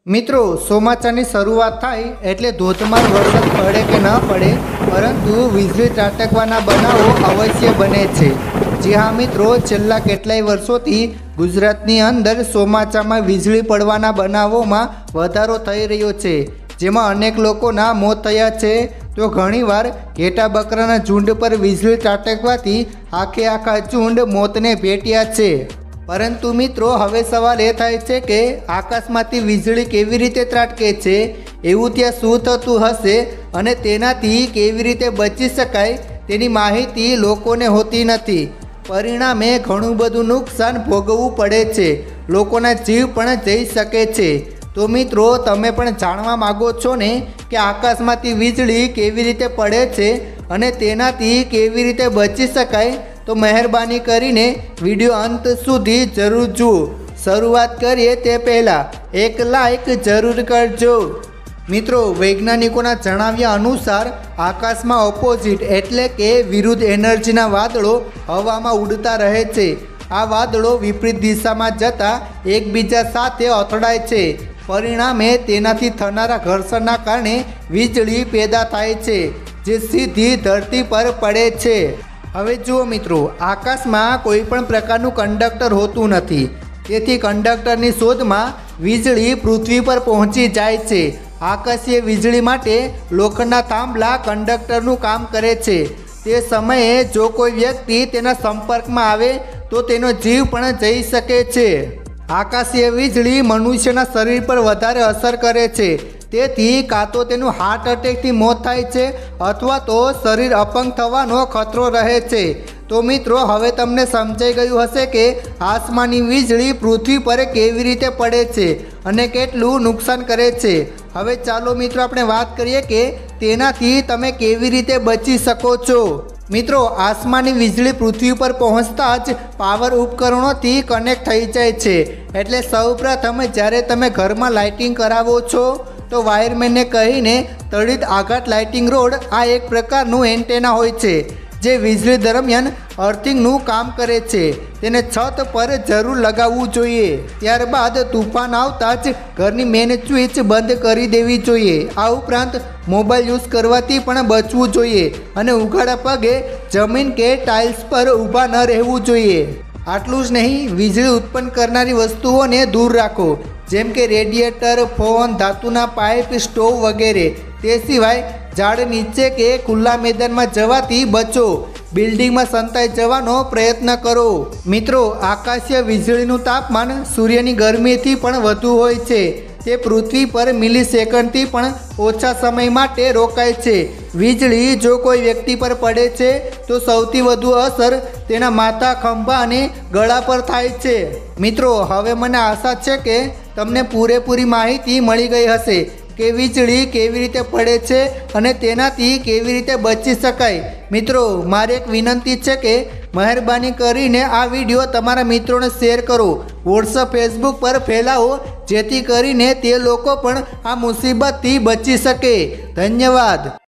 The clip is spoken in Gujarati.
મિત્રો, ચોમાસાની શરૂઆત થાય એટલે ધોધમાર વરસાદ પડે કે ન પડે, પરંતુ વીજળી ત્રાટકવાના બનાવો અવશ્ય બને છે। જી હા મિત્રો, છેલ્લા કેટલાય વર્ષોથી ગુજરાતની અંદર ચોમાસામાં વીજળી પડવાના બનાવોમાં વધારો થઈ રહ્યો છે, જેમાં અનેક લોકોના મોત થયા છે। તો ઘણીવાર ઘેટા બકરાના ઝુંડ પર વીજળી ત્રાટકવાથી આખા ઝુંડ મોતને ભેટ્યા છે। પરંતુ મિત્રો, હવે સવાલ એ થાય છે કે આકાશમાંથી વીજળી કેવી રીતે ત્રાટકે છે, એવું ત્યાં શું થતું હશે અને તેનાથી કેવી રીતે બચી શકાય તેની માહિતી લોકોને હોતી નથી। પરિણામે ઘણું બધું નુકસાન ભોગવવું પડે છે, લોકોના જીવ પણ જઈ શકે છે। તો મિત્રો, તમે પણ જાણવા માગો છો ને કે આકાશમાંથી વીજળી કેવી રીતે પડે છે અને તેનાથી કેવી રીતે બચી શકાય? તો મહેરબાની કરીને વિડીયો અંત સુધી જરૂર જુઓ। શરૂઆત કરીએ તે પહેલાં એક લાઈક જરૂર કરજો। મિત્રો, વૈજ્ઞાનિકોના જણાવ્યા અનુસાર આકાશમાં ઓપોઝિટ એટલે કે વિરુદ્ધ એનર્જીના વાદળો હવામાં ઉડતા રહે છે। આ વાદળો વિપરીત દિશામાં જતાં એકબીજા સાથે અથડાય છે, પરિણામે તેનાથી થનારા ઘર્ષણના કારણે વીજળી પેદા થાય છે, જે સીધી ધરતી પર પડે છે। હવે જુઓ મિત્રો, આકાશમાં કોઈ પણ પ્રકારનું કંડક્ટર હોતું નથી, તેથી કંડક્ટરની શોધમાં વીજળી પૃથ્વી પર પહોંચી જાય છે। આકાશીય વીજળી માટે લોખંડના થાંભલા કંડક્ટરનું કામ કરે છે। તે સમયે જો કોઈ વ્યક્તિ તેના સંપર્કમાં આવે તો તેનો જીવ પણ જઈ શકે છે। આકાશીય વીજળી મનુષ્યના શરીર પર વધારે અસર કરે છે, તેથી કાં તો તેનું હાર્ટ એટેકથી મોત થાય છે અથવા તો શરીર અપંગ થવાનો ખતરો રહે છે। તો મિત્રો, હવે તમને સમજાઈ ગયું હશે કે આસમાની વીજળી પૃથ્વી પર કેવી રીતે પડે છે અને કેટલું નુકસાન કરે છે। હવે ચાલો મિત્રો, આપણે વાત કરીએ કે તેનાથી તમે કેવી રીતે બચી શકો છો। મિત્રો, આસમાની વીજળી પૃથ્વી પર પહોંચતા જ પાવર ઉપકરણોથી કનેક્ટ થઈ જાય છે। એટલે સૌપ્રથમ જ્યારે તમે ઘરમાં લાઇટિંગ કરાવો છો તો વાયરમેનને કહીને ત્વરિત આઘાત લાઇટિંગ રોડ આ એક પ્રકારનું એન્ટેના હોય છે, જે વીજળી દરમિયાન અર્થિંગનું કામ કરે છે। તેને છત પર જરૂર લગાવવું જોઈએ। ત્યારબાદ તુફાન આવતા જ ઘરની મેઇન સ્વિચ બંધ કરી દેવી જોઈએ। આ ઉપરાંત મોબાઈલ યુઝ કરવાથી પણ બચવું જોઈએ અને ઉઘાડા પગે જમીન કે ટાઇલ્સ પર ઊભા ન રહેવું જોઈએ। આટલું જ નહીં, વીજળી ઉત્પન્ન કરનારી વસ્તુઓને દૂર રાખો, જેમ કે રેડિયેટર, ફોન, ધાતુના પાઇપ, સ્ટોવ વગેરે। તે સિવાય ઝાડ નીચે કે ખુલ્લા મેદાનમાં જવાથી બચો। બિલ્ડિંગમાં સંતાઈ જવાનો પ્રયત્ન કરો। મિત્રો, આકાશીય વીજળીનું તાપમાન સૂર્યની ગરમીથી પણ વધુ હોય છે। તે પૃથ્વી પર મિલિસેકન્ડથી પણ ઓછા સમય માટે રોકાય છે। વીજળી જો કોઈ વ્યક્તિ પર પડે છે તો સૌથી વધુ અસર તેના માથા, ખંભા અને ગળા પર થાય છે। મિત્રો, હવે મને આશા છે કે તમને પૂરેપૂરી માહિતી મળી ગઈ હશે કે વીજળી કેવી રીતે પડે છે અને તેનાથી કેવી રીતે બચી શકાય। મિત્રો, મારી એક વિનંતી છે કે મહેરબાની કરીને આ વિડીયો તમારા મિત્રોને શેર કરો, વોટ્સઅપ, ફેસબુક પર ફેલાવો, જેથી કરીને તે લોકો પણ આ મુસીબતથી બચી શકે। ધન્યવાદ।